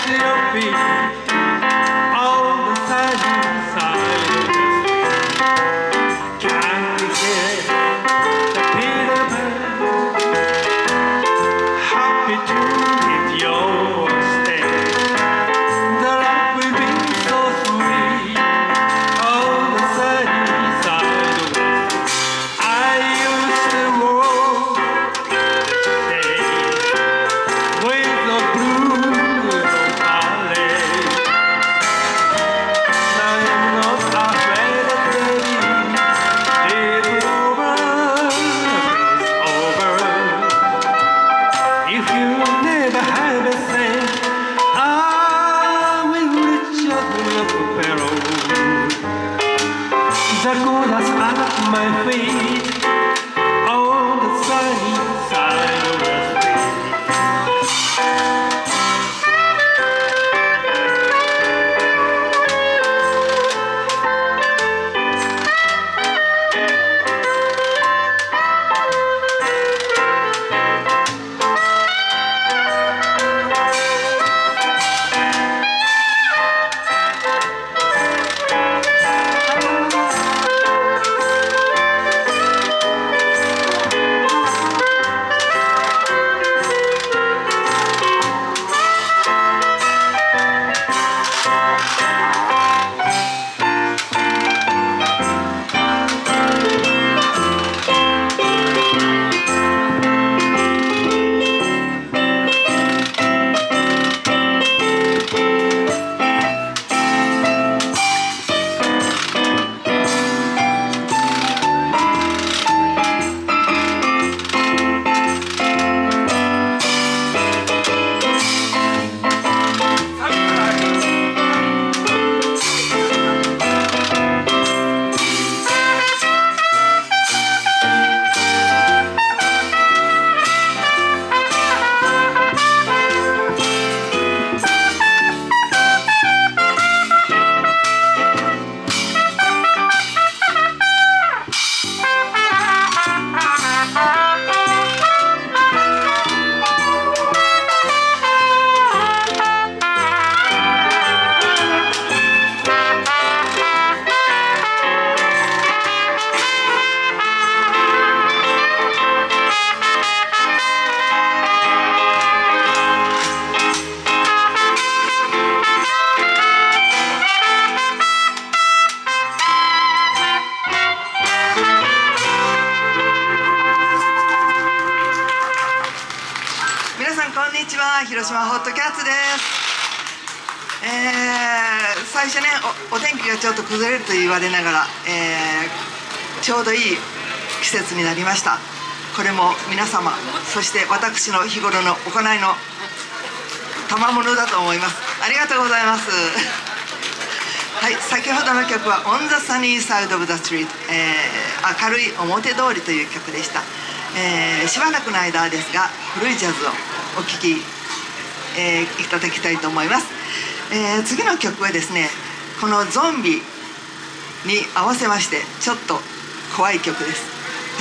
広島ホットキャッツです。最初ね お天気がちょっと崩れると言われながら、ちょうどいい季節になりました。これも皆様、そして私の日頃の行いの賜物だと思います。ありがとうございます。はい、先ほどの曲は「On the Sunny Side of the Street」明るい表通りという曲でした。しばらくの間ですが古いジャズをお聴き、いただきたいと思います。次の曲はですね、このゾンビに合わせましてちょっと怖い曲です。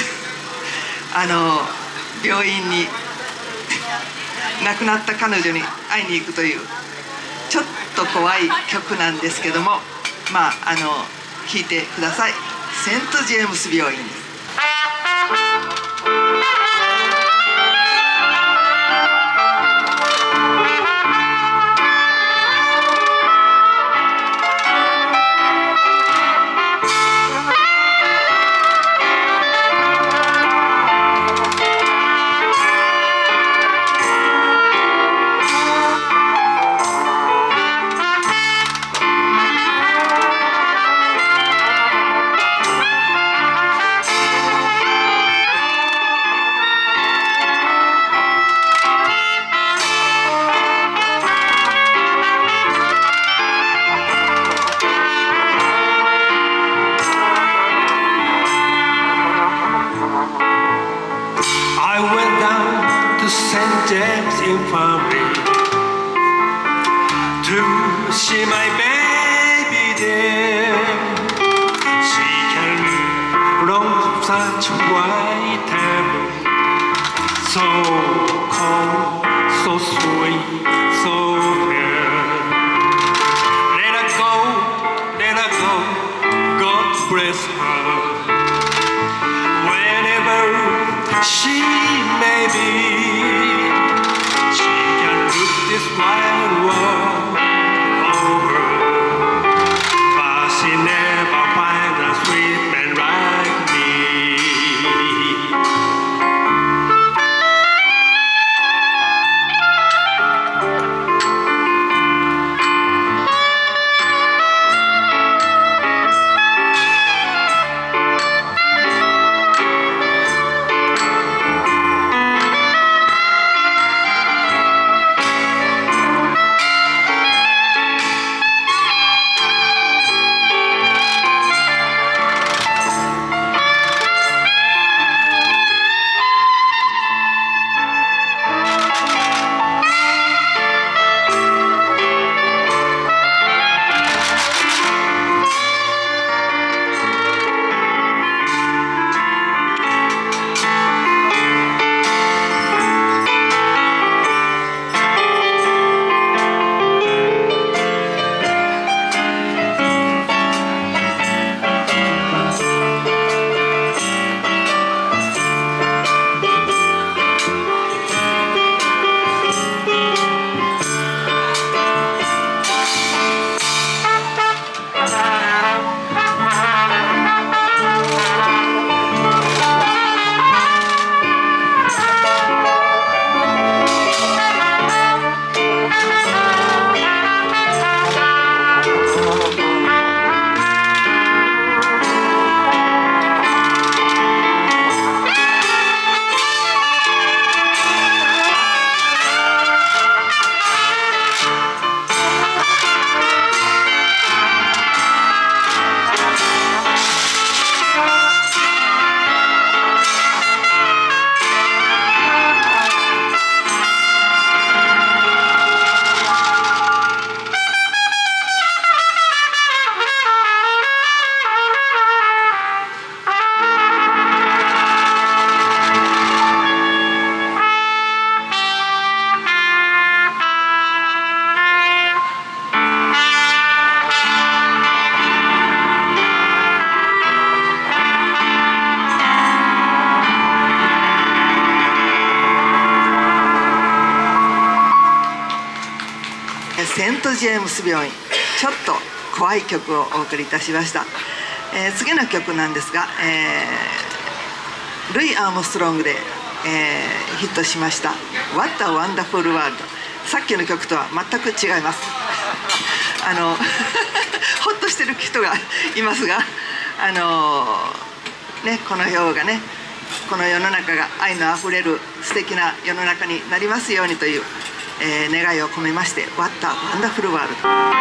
病院に亡くなった彼女に会いに行くというちょっと怖い曲なんですけども、まあ聴いてください。セント・ジェームス病院です。James Infirmary to see my baby there. She can long such white hair, so calm, so sweet, so fair. ジェームス病院、ちょっと怖い曲をお送りいたしました。次の曲なんですが、ルイ・アームストロングで、ヒットしました「What a Wonderful World」。さっきの曲とは全く違います。ほっとしてる人がいますが、この表がね、この世の中が愛のあふれる素敵な世の中になりますようにという、願いを込めまして「What a Wonderful World」。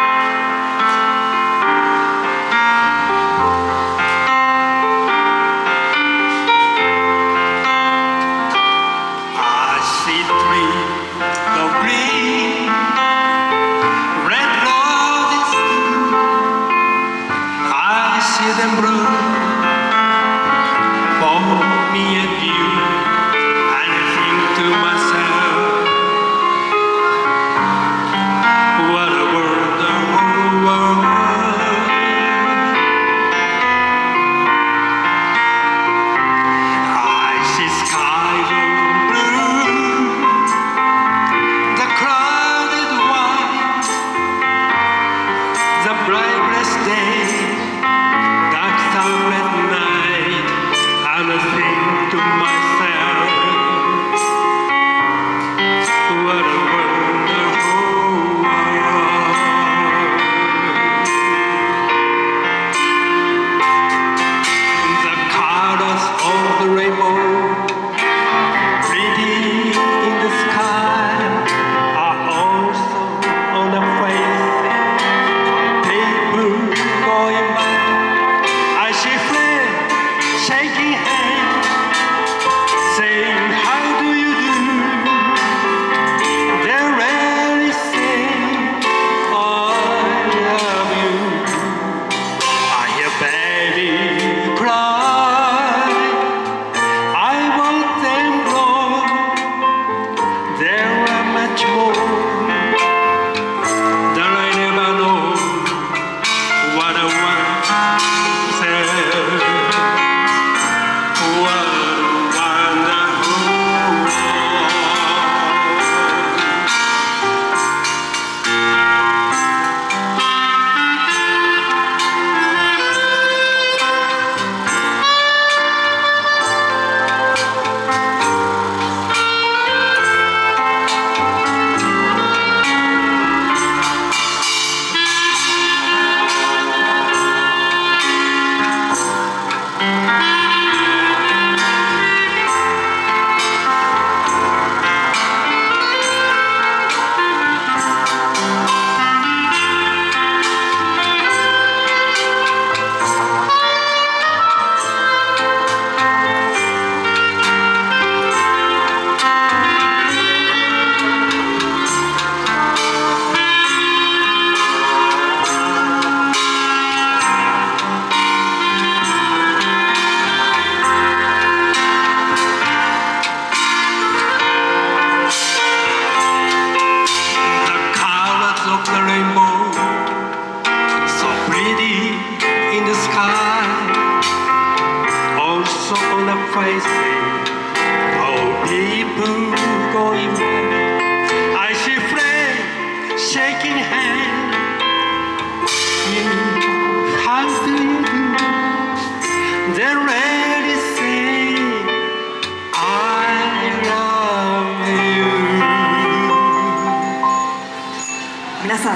皆さん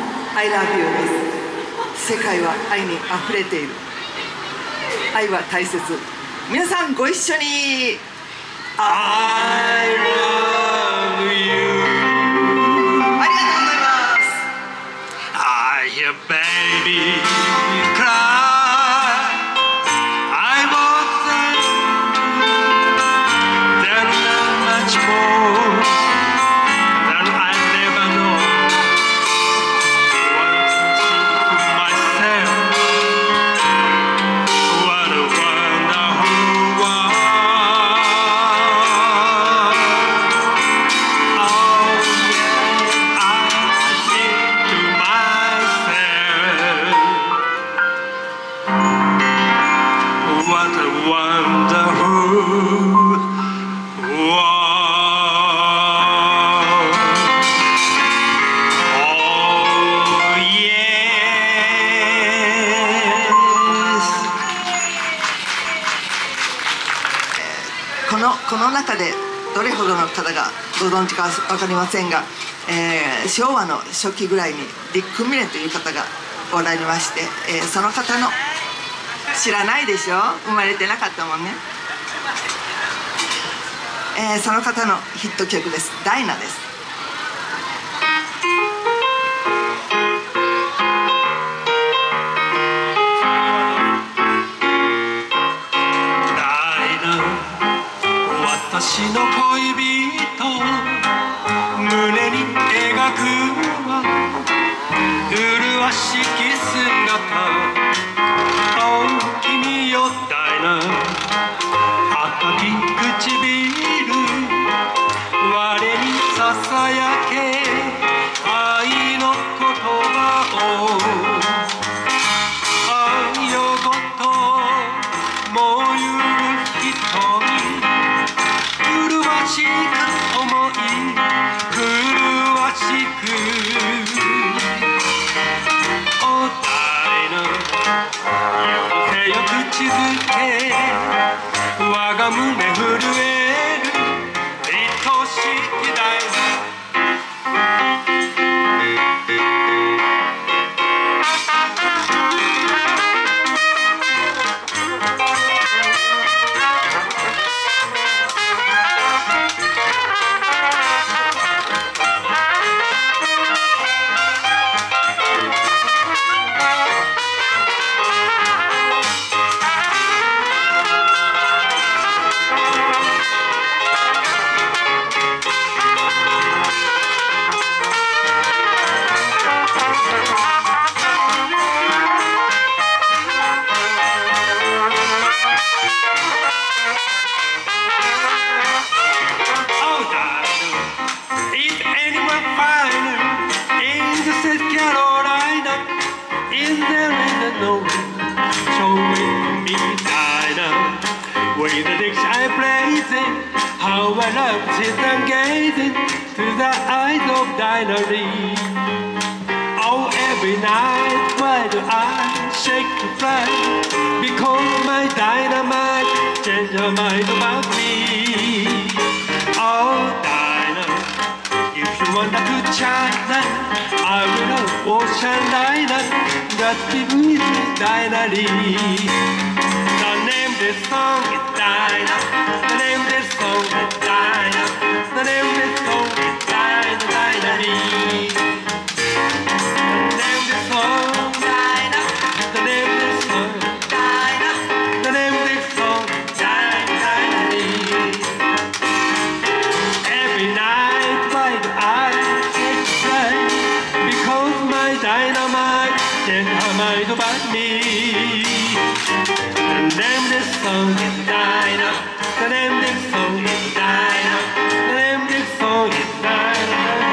I love you です。世界は愛にあふれている。愛は大切。皆さんご一緒に I love you。 ありがとうございます。 I hear baby cry。 I want them. There's not much more than I never know. What I think to myself, what a wonderful world. Oh yeah, I think to myself, この中でどれほどの方がご存知か分かりませんが、昭和の初期ぐらいにディック・ミレンという方がおられまして、その方の知らないでしょ、生まれてなかったもんね。その方のヒット曲です。ダイナです。 私の恋人胸に描くは麗しき姿、お君よダイナ、赤き唇我にささやけ愛の言葉を、愛よごと燃ゆる瞳、麗しく思い麗しく、おダイナ許せよ口づけ、我が胸震える愛しきダイナ。With the dicks I blazing, how I love sit and gazing to the eyes of Dinah Lee. Oh, every night why do I shake to fly? Because my dynamite change her mind about me. Oh, Dinah, if you want a good China, I will have ocean liner that give me Dinah Lee. The name of this song is Dinah. The name of this song is Dinah. The name of this song is Dinah, Dinah Lee. The name of this song, Dinah. The name of this song, Dinah. The name of this song, Dinah, Dinah Lee. Every night by the eye take flight, because my dynamite change her mind about me. The name of this song is Dinah. The name of this song is Dinah. The name of this song is Dinah.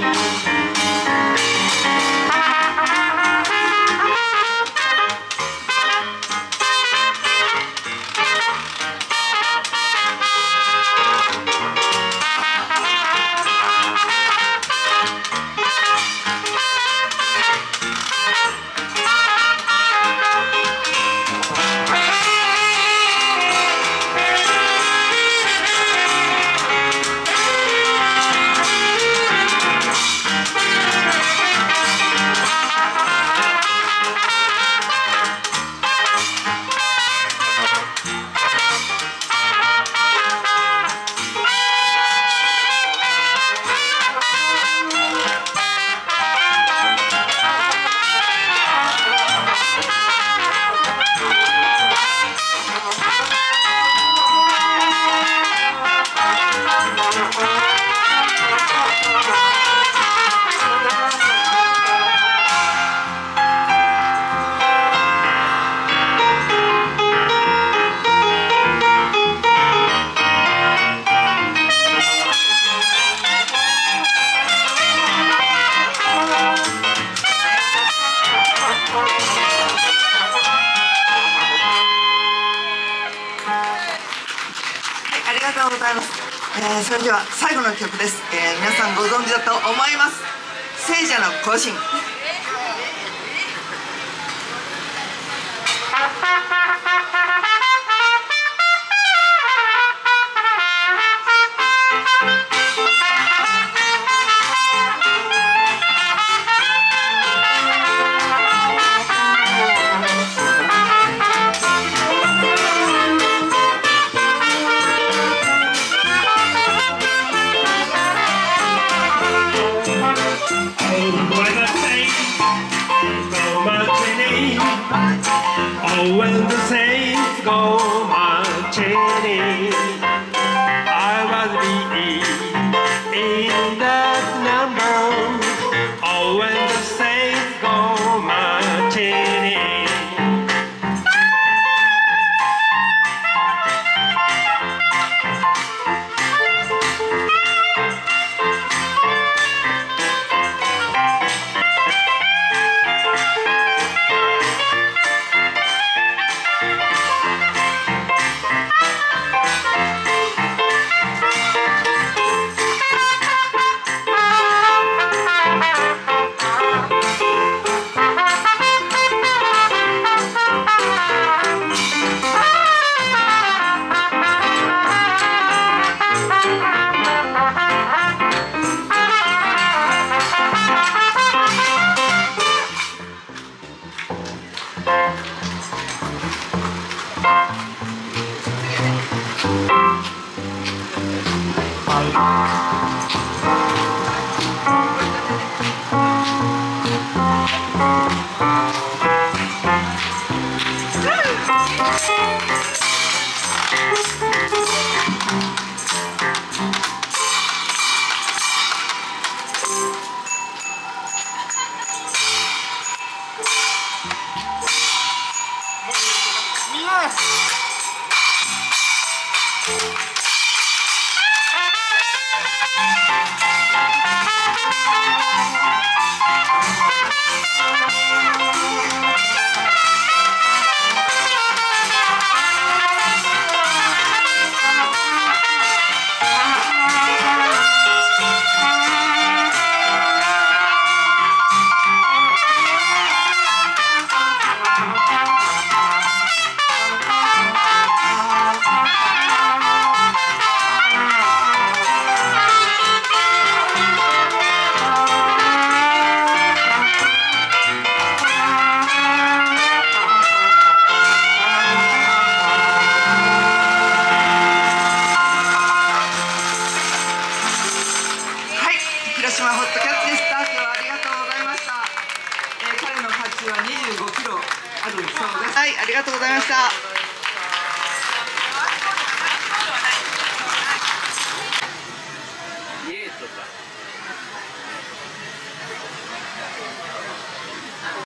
それでは最後の曲です。皆さんご存知だと思います。聖者の行進。 when the saints go marching in, I was in that number. Oh, when the saints go marching in. 広島ホットキャッチでした。今日はありがとうございました。彼の価値は25キロあるそうです。はい、ありがとうございました。